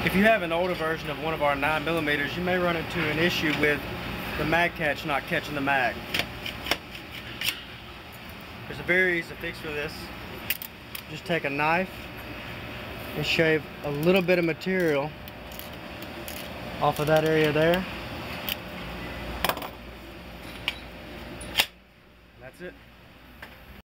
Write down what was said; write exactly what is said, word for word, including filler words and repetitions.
If you have an older version of one of our nine millimeters, you may run into an issue with the mag catch not catching the mag. There's a very easy fix for this. Just take a knife and shave a little bit of material off of that area there. That's it.